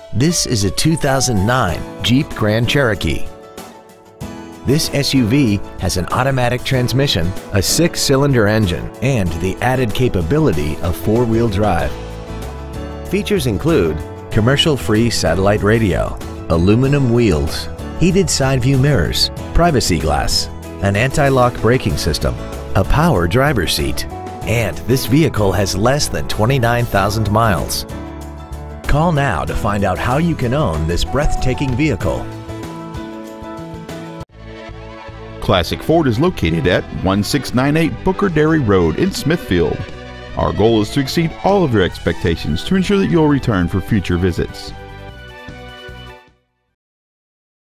This is a 2009 Jeep Grand Cherokee. This SUV has an automatic transmission, a 6-cylinder engine, and the added capability of 4-wheel drive. Features include commercial-free satellite radio, aluminum wheels, heated side view mirrors, privacy glass, an anti-lock braking system, a power driver's seat, and this vehicle has less than 29,000 miles. Call now to find out how you can own this breathtaking vehicle. Classic Ford is located at 1698 Booker Dairy Road in Smithfield. Our goal is to exceed all of your expectations to ensure that you'll return for future visits.